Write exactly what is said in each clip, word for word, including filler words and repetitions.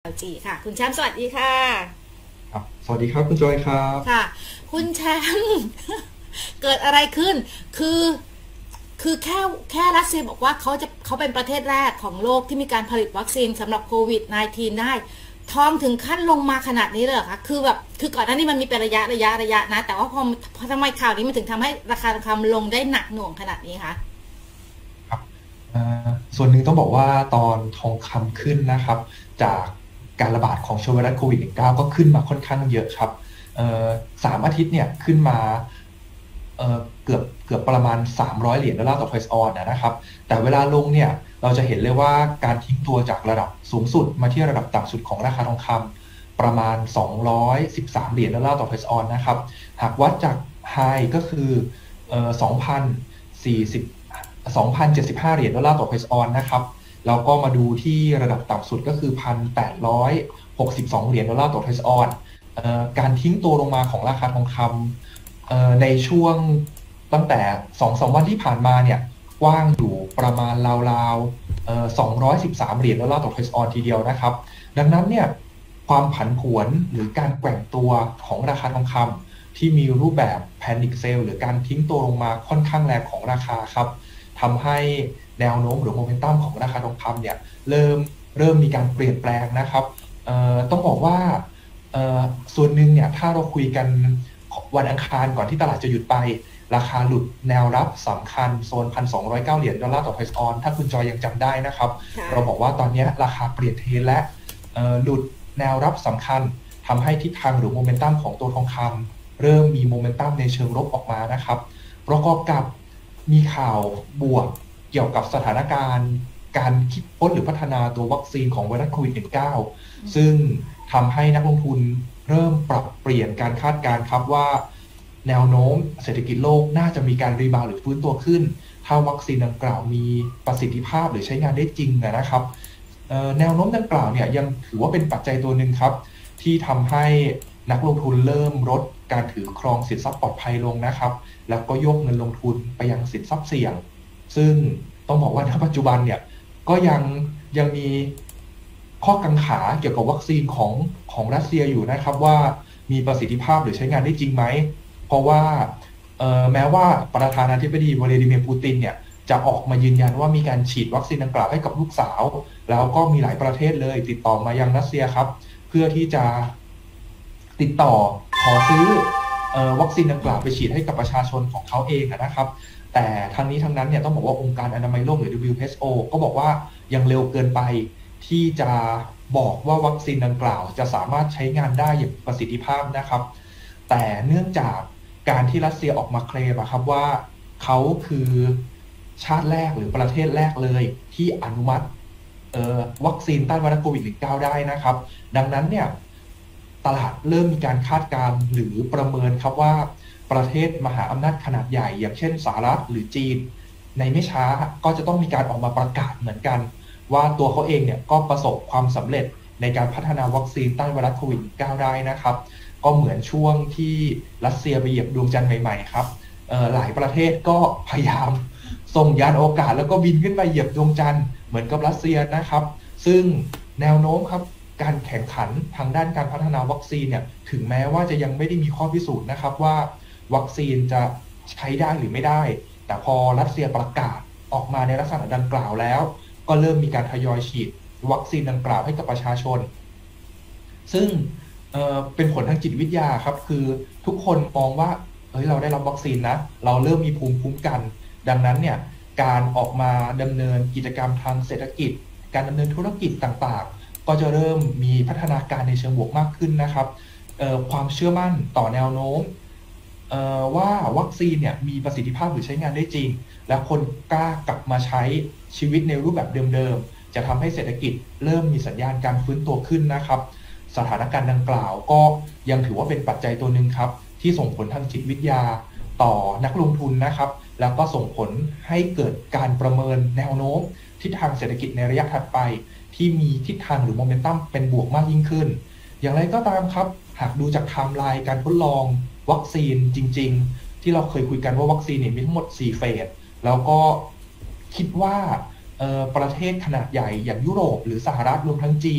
ล จี ค่ะคุณแชมป์สวัสดีค่ะครับสวัสดีครับคุณจอยครับค่ะคุณแชมป์เกิดอะไรขึ้นคือคือแค่แค่รัสเซียบอกว่าเขาจะเขาเป็นประเทศแรกของโลกที่มีการผลิตวัคซีนสำหรับโควิด สิบเก้า ได้ทองถึงขั้นลงมาขนาดนี้เลยเหรอคะคือแบบคือก่อนหน้านี้มันมีเป็นระยะระยะระยะนะแต่ว่าพอพอทำไมข่าวนี้มันถึงทำให้ราคาทองคำลงได้หนักหน่วงขนาดนี้คะครับส่วนหนึ่งต้องบอกว่าตอนทองคำขึ้นนะครับจากการระบาดของเชื้อไวรัสโควิด สิบเก้า ก็ขึ้นมาค่อนข้างเยอะครับสามอาทิตย์เนี่ยขึ้นมาเเกือบเกือบประมาณสามร้อยเหรียญดอลลาร์ต่อเพรสออนนะครับแต่เวลาลงเนี่ยเราจะเห็นเลยว่าการทิ้งตัวจากระดับสูงสุดมาที่ระดับต่ำสุดของราคาทองคำประมาณสองร้อยสิบสามเหรียญดอลลาร์ต่อเพรสออนนะครับหากวัดจากไฮก็คือเอ่อสองพันสี่สิบ สองพันเจ็ดสิบห้าเหรียญดอลลาร์ต่อเพรสออนนะครับแล้วก็มาดูที่ระดับต่ำสุดก็คือ หนึ่งพันแปดร้อยหกสิบสองเหรียญดอลลาร์ต่อเพรสออนการทิ้งตัวลงมาของราคาทองคำในช่วงตั้งแต่ สองถึงสาม วันที่ผ่านมาเนี่ยกว้างอยู่ประมาณราวๆสองร้อยสิบสามเหรียญดอลลาร์ต่อเพรสออนทีเดียวนะครับดังนั้นเนี่ยความผันผวนหรือการแกว่งตัวของราคาทองคำที่มีรูปแบบ Panic Sell หรือการทิ้งตัวลงมาค่อนข้างแรงของราคาครับทำให้แนวโน้มหรือโมเมนตัมของราคาทองคำเนี่ยเริ่มเริ่มมีการเปลี่ยนแปลงนะครับต้องบอกว่าส่วนหนึ่งเนี่ยถ้าเราคุยกันวันอังคารก่อนที่ตลาดจะหยุดไปราคาหลุดแนวรับสำคัญโซน หนึ่งพันสองร้อยเก้า เหรียญดอลลาร์ต่อเพรสออนถ้าคุณจอยยังจำได้นะครับเราบอกว่าตอนนี้ราคาเปลี่ยนเทรนและหลุดแนวรับสำคัญทำให้ทิศทางหรือโมเมนตัมของตัวทองคำเริ่มมีโมเมนตัมในเชิงลบออกมานะครับประกอบกับมีข่าวบวกเกี่ยวกับสถานการณ์การคิดค้นหรือพัฒนาตัววัคซีนของไวรัสโควิด สิบเก้า ซึ่งทำให้นักลงทุนเริ่มปรับเปลี่ยนการคาดการณ์ครับว่าแนวโน้มเศรษฐกิจโลกน่าจะมีการรีบาวด์หรือฟื้นตัวขึ้นถ้าวัคซีนดังกล่าวมีประสิทธิภาพหรือใช้งานได้จริงนะครับแนวโน้มดังกล่าวเนี่ยยังถือว่าเป็นปัจจัยตัวหนึ่งครับที่ทำให้นักลงทุนเริ่มลดการถือครองสินทรัพย์ปลอดภัยลงนะครับแล้วก็ยกเงินลงทุนไปยังสินทรัพย์เสี่ยงซึ่งต้องบอกว่าณปัจจุบันเนี่ยก็ยังยังมีข้อกังขาเกี่ยวกับวัคซีนของของรัสเซียอยู่นะครับว่ามีประสิทธิภาพหรือใช้งานได้จริงไหมเพราะว่าแม้ว่าประธานาธิบดีวลาดิเมียร์ปูตินเนี่ยจะออกมายืนยันว่ามีการฉีดวัคซีนดังกล่าวให้กับลูกสาวแล้วก็มีหลายประเทศเลยติดต่อมายังรัสเซียครับเพื่อที่จะติดต่อขอซื้อวัคซีนดังกล่าวไปฉีดให้กับประชาชนของเขาเองนะครับแต่ทั้งนี้ทั้งนั้นเนี่ยต้องบอกว่าองค์การอนามัยโลกหรือ ดับเบิลยู เอช โอ ก็บอกว่ายังเร็วเกินไปที่จะบอกว่าวัคซีนดังกล่าวจะสามารถใช้งานได้อย่างประสิทธิภาพนะครับแต่เนื่องจากการที่รัสเซียออกมาเคลมครับว่าเขาคือชาติแรกหรือประเทศแรกเลยที่อนุมัติวัคซีนต้านไวรัสโควิด สิบเก้า ได้นะครับดังนั้นเนี่ยตลาดเริ่มมีการคาดการณ์หรือประเมินครับว่าประเทศมหาอำนาจขนาดใหญ่อย่างเช่นสหรัฐหรือจีนในไม่ช้าก็จะต้องมีการออกมาประกาศเหมือนกันว่าตัวเขาเองเนี่ยก็ประสบความสำเร็จในการพัฒนาวัคซีนต้านไวรัสโควิด สิบเก้า ได้นะครับก็เหมือนช่วงที่รัสเซียไปเหยียบดวงจันทร์ใหม่ๆครับหลายประเทศก็พยายามส่งยานอวกาศแล้วก็บินขึ้นมาเหยียบดวงจันทร์เหมือนกับรัสเซียนะครับซึ่งแนวโน้มครับการแข่งขันทางด้านการพัฒนาวัคซีนเนี่ยถึงแม้ว่าจะยังไม่ได้มีข้อพิสูจน์นะครับว่าวัคซีนจะใช้ได้หรือไม่ได้แต่พอรัสเซียประกาศออกมาในลักษณะดังกล่าวแล้วก็เริ่มมีการทยอยฉีดวัคซีนดังกล่าวให้กับประชาชนซึ่ง เ, เป็นผลทางจิตวิทยาครับคือทุกคนมองว่าเฮ้ยเราได้รับวัคซีนนะเราเริ่มมีภูมิคุ้มกันดังนั้นเนี่ยการออกมาดำเนินกิจกรรมทางเศรษฐกิจการดำเนินธุรกิจต่างๆก็จะเริ่มมีพัฒนาการในเชิงบวกมากขึ้นนะครับความเชื่อมั่นต่อแนวโน้มว่าวัคซีนเนี่ยมีประสิทธิภาพหรือใช้งานได้จริงและคนกล้ากลับมาใช้ชีวิตในรูปแบบเดิมๆจะทำให้เศรษฐกิจเริ่มมีสัญญาณการฟื้นตัวขึ้นนะครับสถานการณ์ดังกล่าวก็ยังถือว่าเป็นปัจจัยตัวหนึ่งครับที่ส่งผลทางจิตวิทยาต่อนักลงทุนนะครับแล้วก็ส่งผลให้เกิดการประเมินแนวโน้มทิศทางเศรษฐกิจในระยะถัดไปที่มีทิศทางหรือโมเมนตัมเป็นบวกมากยิ่งขึ้นอย่างไรก็ตามครับหากดูจากไทม์ไลน์การทดลองวัคซีนจริงๆที่เราเคยคุยกันว่าวัคซีนเนี่ยมีทั้งหมดสี่เฟสแล้วก็คิดว่าประเทศขนาดใหญ่อย่างยุโรปหรือสหรัฐรวมทั้งจีน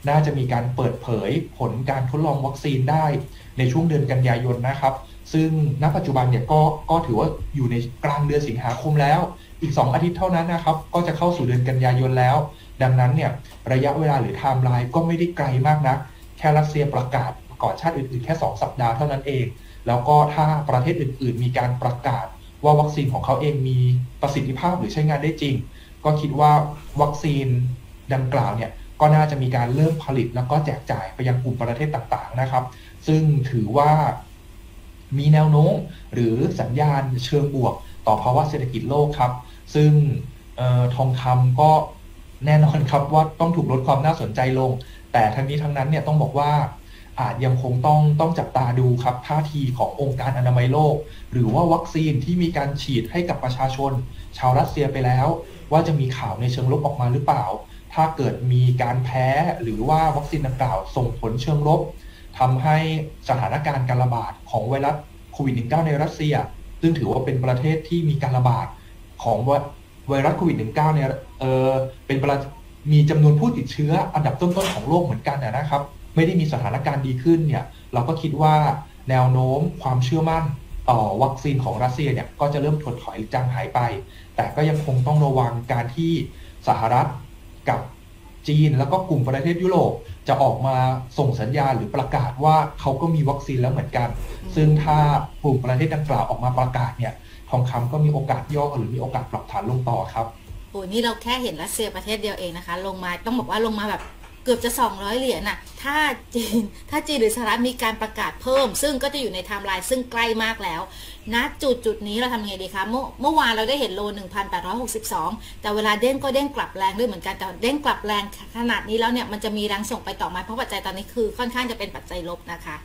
น่าจะมีการเปิดเผยผลการทดลองวัคซีนได้ในช่วงเดือนกันยายนนะครับซึ่งณปัจจุบันเนี่ยก็ก็ถือว่าอยู่ในกลางเดือนสิงหาคมแล้วอีกสองอาทิตย์เท่านั้นนะครับก็จะเข้าสู่เดือนกันยายนแล้วดังนั้นเนี่ยระยะเวลาหรือไทม์ไลน์ก็ไม่ได้ไกลมากนักแค่รัสเซียประกาศก่อนชาติอื่นๆแค่สองสัปดาห์เท่านั้นเองแล้วก็ถ้าประเทศอื่นๆมีการประกาศว่าวัคซีนของเขาเองมีประสิทธิภาพหรือใช้งานได้จริงก็คิดว่าวัคซีนดังกล่าวเนี่ยก็น่าจะมีการเริ่มผลิตแล้วก็แจกจ่ายไปยังกลุ่มประเทศต่างๆนะครับซึ่งถือว่ามีแนวโน้มหรือสัญญาณเชิงบวกต่อภาวะเศรษฐกิจโลกครับซึ่งออทองคำก็แน่นอนครับว่าต้องถูกลดความน่าสนใจลงแต่ทั้งนี้ทั้งนั้นเนี่ยต้องบอกว่าอาจยังคงต้องต้องจับตาดูครับท่าทีขององค์การอนามัยโลกหรือว่าวัคซีนที่มีการฉีดให้กับประชาชนชาวรัสเซียไปแล้วว่าจะมีข่าวในเชิงลบออกมาหรือเปล่าถ้าเกิดมีการแพ้หรือว่าวัคซีนดังกล่าวส่งผลเชิงลบทำให้สถานการณ์การระบาดของไวรัสโควิด สิบเก้า ในรัสเซียซึ่งถือว่าเป็นประเทศที่มีการระบาดของไวรัสโควิด สิบเก้า เนี่ยเออเป็นประมีจำนวนผู้ติดเชื้ออันดับต้นๆของโลกเหมือนกันนะครับไม่ได้มีสถานการณ์ดีขึ้นเนี่ยเราก็คิดว่าแนวโน้มความเชื่อมั่นต่อวัคซีนของรัสเซียเนี่ยก็จะเริ่มถดถอยหรือจางหายไปแต่ก็ยังคงต้องระวังการที่สหรัฐกับจีนแล้วก็กลุ่มประเทศยุโรปจะออกมาส่งสัญญาณหรือประกาศว่าเขาก็มีวัคซีนแล้วเหมือนกันซึ่งถ้ากลุ่มประเทศดังกล่าวออกมาประกาศเนี่ยทองคำก็มีโอกาสย่อหรือมีโอกาสปรับฐานลงต่อครับโอ้นี่เราแค่เห็นรัสเซียประเทศเดียวเองนะคะลงมาต้องบอกว่าลงมาแบบเกือบจะสองร้อยเหรียญน่ะถ้าจีนถ้าจีนหรือสหรัฐมีการประกาศเพิ่มซึ่งก็จะอยู่ในไทม์ไลน์ซึ่งใกล้มากแล้วณจุดจุดนี้เราทำยังไงดีคะเมื่อเมื่อวานเราได้เห็นโล หนึ่งพันแปดร้อยหกสิบสอง แต่เวลาเด้งก็เด้งกลับแรงด้วยเหมือนกันแต่เด้งกลับแรงขนาดนี้แล้วเนี่ยมันจะมีแรงส่งไปต่อไหมเพราะปัจจัยตอนนี้คือค่อนข้างจะเป็นปัจจัยลบนะคะ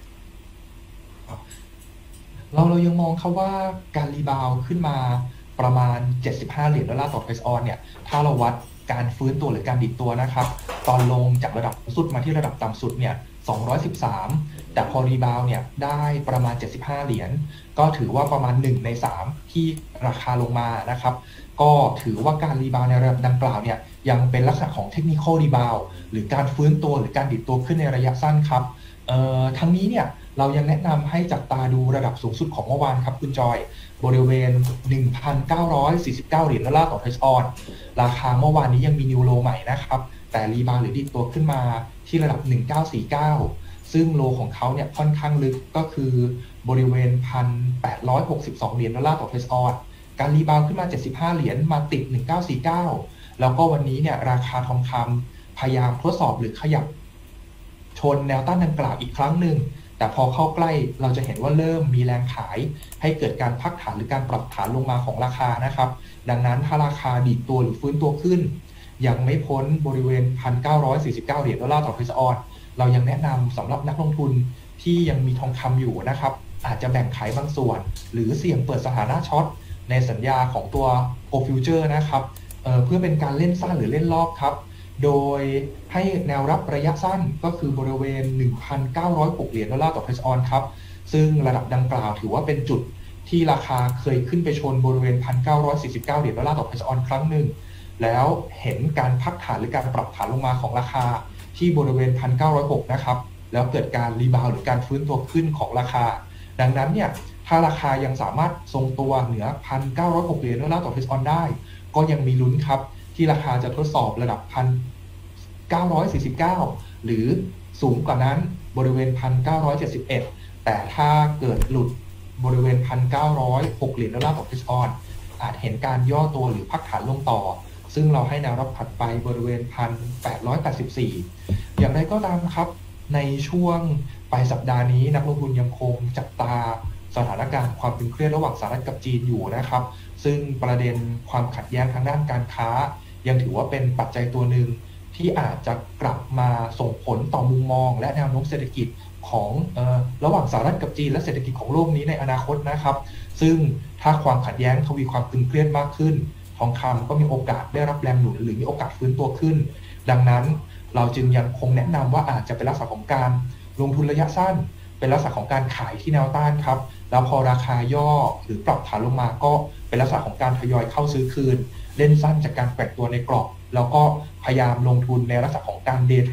เราเรายังมองครับว่าการรีบาวขึ้นมาประมาณเจ็ดสิบห้าเหรียญดอลลาร์ต่อไทรออนเนี่ยถ้าเราวัดการฟื้นตัวหรือการดิดตัวนะครับตอนลงจากระดับสุดมาที่ระดับต่ำสุดเนี่ยสองร้อยสิบสามแต่พอรีบาวเนี่ยได้ประมาณเจ็ดสิบห้าเหรียญก็ถือว่าประมาณหนึ่งในสามที่ราคาลงมานะครับก็ถือว่าการรีบาวในระดับดังกล่าวเนี่ยยังเป็นลักษณะของเทคนิคอลรีบาวหรือการฟื้นตัวหรือการดิดตัวขึ้นในระยะสั้นครับเอ่อทั้งนี้เนี่ยเรายังแนะนำให้จับตาดูระดับสูงสุดของเมื่อวานครับคุณจอยบริเวณ หนึ่งพันเก้าร้อยสี่สิบเก้า เหรียญดอลลาร์ต่อไทรออนราคาเมื่อวานนี้ยังมีนิวโลใหม่นะครับแต่รีบาวหรือดิดตัวขึ้นมาที่ระดับหนึ่งพันเก้าร้อยสี่สิบเก้าซึ่งโลของเขาเนี่ยค่อนข้างลึกก็คือบริเวณ หนึ่งพันแปดร้อยหกสิบสอง เหรียญดอลลาร์ต่อไทรออนการรีบาวขึ้นมาเจ็ดสิบห้าเหรียญมาติดหนึ่งพันเก้าร้อยสี่สิบเก้าแล้วก็วันนี้เนี่ยราคาทองคำพยายามทดสอบหรือขยับชนแนวต้านดังกล่าวอีกครั้งหนึ่งแต่พอเข้าใกล้เราจะเห็นว่าเริ่มมีแรงขายให้เกิดการพักฐานหรือการปรับฐานลงมาของราคานะครับดังนั้นถ้าราคาดีดตัวหรือฟื้นตัวขึ้นยังไม่พ้นบริเวณ หนึ่งพันเก้าร้อยสี่สิบเก้า เหรียญดอลลาร์ต่อไทรออนเรายังแนะนำสำหรับนักลงทุนที่ยังมีทองคำอยู่นะครับอาจจะแบ่งขายบางส่วนหรือเสี่ยงเปิดสถานะช็อตในสัญญาของตัว โกลด์ Future นะครับเอ่อเพื่อเป็นการเล่นสั้นหรือเล่นรอบครับโดยให้แนวรับระยะสั้นก็คือบริเวณ หนึ่งพันเก้าร้อยหก เหรียญดอลลาร์ต่อไทรออนครับซึ่งระดับดังกล่าวถือว่าเป็นจุดที่ราคาเคยขึ้นไปชนบริเวณ หนึ่งพันเก้าร้อยสี่สิบเก้า เหรียญดอลลาร์ต่อไทรออนครั้งหนึ่งแล้วเห็นการพักฐานหรือการปรับฐานลงมาของราคาที่บริเวณ หนึ่งพันเก้าร้อยหก นะครับแล้วเกิดการรีบาวหรือการฟื้นตัวขึ้นของราคาดังนั้นเนี่ยถ้าราคายังสามารถทรงตัวเหนือ หนึ่งพันเก้าร้อยหก เหรียญดอลลาร์ต่อไทรออนได้ก็ยังมีลุ้นครับที่ราคาจะทดสอบระดับ หนึ่งพันเก้าร้อยสี่สิบเก้า หรือสูงกว่านั้นบริเวณ หนึ่งพันเก้าร้อยเจ็ดสิบเอ็ด แต่ถ้าเกิดหลุดบริเวณ หนึ่งพันเก้าร้อยหก เหรียญดอลลาร์ต่อไทรออนอาจเห็นการย่อตัวหรือพักฐานลงต่อซึ่งเราให้แนวรับถัดไปบริเวณ หนึ่งพันแปดร้อยแปดสิบสี่ อย่างไรก็ตามครับในช่วงปลายสัปดาห์นี้นักลงทุนยังคงจับตาสถานการณ์ความตึงเครียดระหว่างสหรัฐกับจีนอยู่นะครับซึ่งประเด็นความขัดแย้งทางด้านการค้ายังถือว่าเป็นปัจจัยตัวหนึ่งที่อาจจะกลับมาส่งผลต่อมุมมองและแนวโน้มเศรษฐกิจของเอ่อระหว่างสหรัฐกับจีนและเศรษฐกิจของโลกนี้ในอนาคตนะครับซึ่งถ้าความขัดแย้งทวีความตึงเครียดมากขึ้นทองคำก็มีโอกาสได้รับแรงหนุนหรือมีโอกาสฟื้นตัวขึ้นดังนั้นเราจึงยังคงแนะนำว่าอาจจะเป็นลักษณะของการลงทุนระยะสั้นเป็นลักษณะของการขายที่แนวต้านครับแล้วพอราคาย่อหรือปรับฐานลงมาก็เป็นลักษณะของการทยอยเข้าซื้อคืนเล่นสั้นจากการแกว่งตัวในกรอบแล้วก็พยายามลงทุนในลักษณะของการเดย์เทรด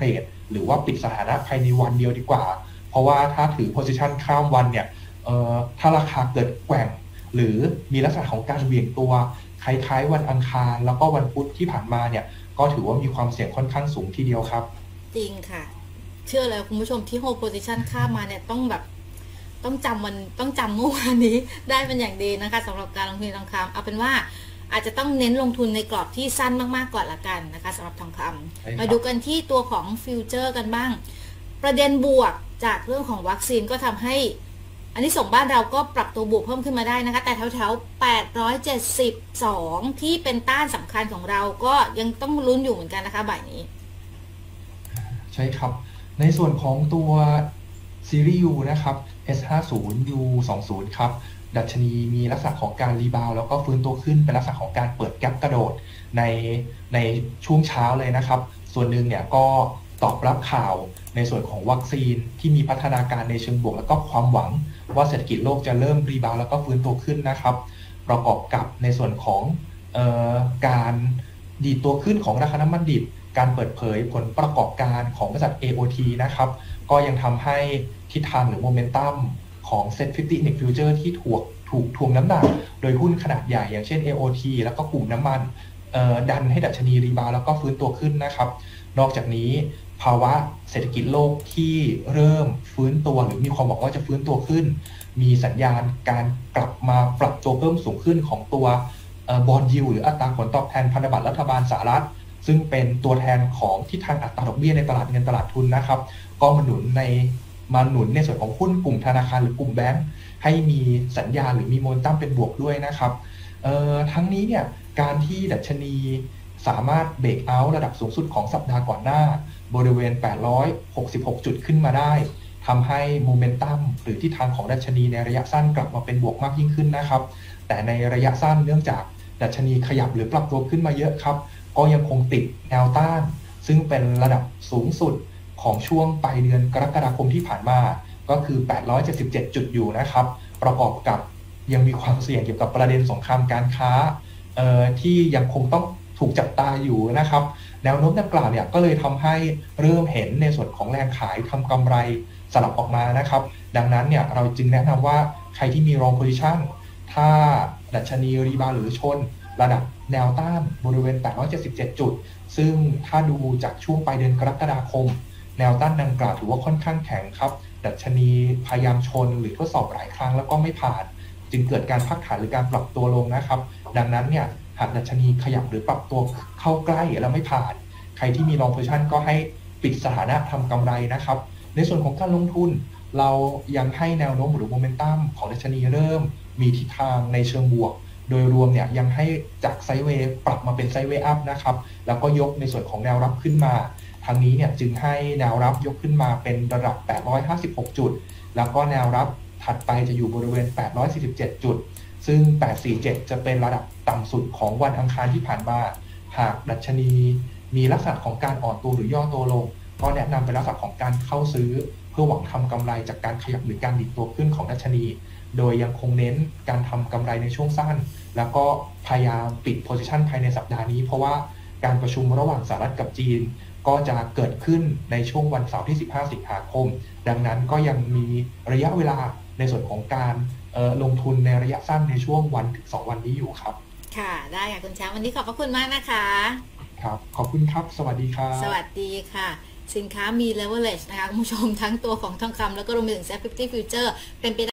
หรือว่าปิดสถานะภายในวันเดียวดีกว่าเพราะว่าถ้าถือ position ข้ามวันเนี่ยถ้าราคาเกิดแกว่งหรือมีลักษณะของการเหวี่ยงตัวคล้ายๆวันอังคารแล้วก็วันพุธที่ผ่านมาเนี่ยก็ถือว่ามีความเสี่ยงค่อนข้างสูงทีเดียวครับจริงค่ะเชื่อเลยคุณผู้ชมที่ hold position ข้ามมาเนี่ยต้องแบบต้องจำมันต้องจำเมื่อวานนี้ได้เป็นอย่างดีนะคะสำหรับการลงทุนทองคำเอาเป็นว่าอาจจะต้องเน้นลงทุนในกรอบที่สั้นมากๆก่อนละกันนะคะสำหรับทองคำมาดูกันที่ตัวของฟิวเจอร์กันบ้างประเด็นบวกจากเรื่องของวัคซีนก็ทำให้อันนี้ส่งบ้านเราก็ปรับตัวบวกเพิ่มขึ้นมาได้นะคะแต่แถวๆแปดร้อยเจ็ดสิบสองที่เป็นต้านสำคัญของเราก็ยังต้องลุ้นอยู่เหมือนกันนะคะบ่ายนี้ใช่ครับในส่วนของตัวซีรีส์ U นะครับ เอส ห้าสิบ ยู ยี่สิบ ครับดัชนีมีลักษณะของการรีบาวแล้วก็ฟื้นตัวขึ้นเป็นลักษณะของการเปิดแก๊ปกระโดดในในช่วงเช้าเลยนะครับส่วนหนึ่งเนี่ยก็ตอบรับข่าวในส่วนของวัคซีนที่มีพัฒนาการในเชิงบวกแล้วก็ความหวังว่าเศรษฐกิจโลกจะเริ่มรีบาวแล้วก็ฟื้นตัวขึ้นนะครับประกอบกับในส่วนของเอ่อการดีดตัวขึ้นของราคาน้ำมันดิบการเปิดเผยผลประกอบการของบริษัท เอ โอ ที นะครับก็ยังทำให้ทิศทางหรือโมเมนตัมของ เซ็ต ห้าสิบ Index Future ที่ถูกถูกทวงน้ำหนักโดยหุ้นขนาดใหญ่อย่างเช่น เอ โอ ที แล้วก็กลุ่มน้ำมันดันให้ดัชนีรีบาวแล้วก็ฟื้นตัวขึ้นนะครับนอกจากนี้ภาวะเศรษฐกิจโลกที่เริ่มฟื้นตัวหรือมีความหวังว่าจะฟื้นตัวขึ้นมีสัญญาณการกลับมาปรับตัวเพิ่มสูงขึ้นของตัวบอนด์ยิลด์หรืออัตราผลตอบแทนพันธบัตรรัฐบาลสหรัฐซึ่งเป็นตัวแทนของทิศทางอัตราดอกเบี้ยในตลาดเงินตลาดทุนนะครับก็มาหนุนในมาหนุนในส่วนของหุ้นกลุ่มธนาคารหรือกลุ่มแบงก์ให้มีสัญญาณหรือมีโมเมนตัมเป็นบวกด้วยนะครับทั้งนี้เนี่ยการที่ดัชนีสามารถเบรกเอาท์ระดับสูงสุดของสัปดาห์ก่อนหน้าบริเวณแปดร้อยหกสิบหกจุดขึ้นมาได้ทำให้โมเมนตัมหรือทิศทางของดัชนีในระยะสั้นกลับมาเป็นบวกมากยิ่งขึ้นนะครับแต่ในระยะสั้นเนื่องจากดัชนีขยับหรือปรับตัวขึ้นมาเยอะครับก็ยังคงติดแนวต้านซึ่งเป็นระดับสูงสุดของช่วงปลายเดือนกรกฎาคมที่ผ่านมาก็คือแปดร้อยเจ็ดสิบเจ็ดจุดอยู่นะครับประกอบกับยังมีความเสี่ยงเกี่ยวกับประเด็นสงครามการค้าที่ยังคงต้องถูกจับตาอยู่นะครับแนวโน้มดังกล่าวเนี่ยก็เลยทำให้เริ่มเห็นในส่วนของแรงขายทำกำไรสลับออกมานะครับดังนั้นเนี่ยเราจึงแนะนำว่าใครที่มี long position ถ้าดัชนีรีบาวหรือชนระดับแนวต้านบริเวณแปดร้อยเจ็ดสิบเจ็ดจุดซึ่งถ้าดูจากช่วงปลายเดือนกรกฎาคมแนวต้านดังกล่าวถือว่าค่อนข้างแข็งครับดัชนีพยายามชนหรือทดสอบหลายครั้งแล้วก็ไม่ผ่านจึงเกิดการพักฐานหรือการปรับตัวลงนะครับดังนั้นเนี่ยหากดัชนีขยับหรือปรับตัวเข้าใกล้แล้วไม่ผ่านใครที่มี long position ก็ให้ปิดสถานะทำกำไรนะครับในส่วนของการลงทุนเรายังให้แนวโน้มหรือโมเมนตัมของดัชนีเริ่มมีทิศทางในเชิงบวกโดยรวมเนี่ยยังให้จากไซด์เวย์ปรับมาเป็นไซด์เวย์อัพนะครับแล้วก็ยกในส่วนของแนวรับขึ้นมาทางนี้เนี่ยจึงให้แนวรับยกขึ้นมาเป็นระดับแปดร้อยห้าสิบหกจุดแล้วก็แนวรับถัดไปจะอยู่บริเวณแปดร้อยสี่สิบเจ็ดจุดซึ่งแปดร้อยสี่สิบเจ็ดจะเป็นระดับต่ำสุดของวันอังคารที่ผ่านมาหากดัชนีมีลักษณะของการอ่อนตัวหรือย่อตัวลงก็แนะนำเป็นลักษณะของการเข้าซื้อเพื่อหวังทำกำไรจากการขยับหรือการดิดตัวขึ้นของดัชนีโดยยังคงเน้นการทำกำไรในช่วงสั้นแล้วก็พยายามปิดโพซิชันภายในสัปดาห์นี้เพราะว่าการประชุมระหว่างสหรัฐกับจีนก็จะเกิดขึ้นในช่วงวันเสาร์ที่สิบห้าสิงหาคมดังนั้นก็ยังมีระยะเวลาในส่วนของการลงทุนในระยะสั้นในช่วงวันถึงสองวันนี้อยู่ครับค่ะได้ค่ะคุณแชมป์วันนี้ขอบพระคุณมากนะคะครับขอบคุณครับสวัสดีครับสวัสดีค่ะสินค้ามี leverage นะคะคุณผู้ชมทั้งตัวของทองคำแล้วก็รวมไปถึง เซ็ต ห้าสิบ Future เป็นไป